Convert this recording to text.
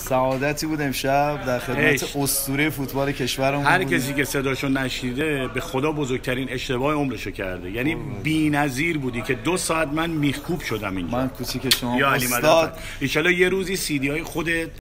سعادتی بود امشب در خدمت اسطوره فوتبال کشورمون. هر کسی که صداشو نشنیده به خدا بزرگترین اشتباه عمرشو کرده. یعنی بی‌نظیر بودی که 2 ساعت من میخکوب شدم اینجا. من کوچیک شما یا استاد. ان شاء الله یه روزی CD های خودت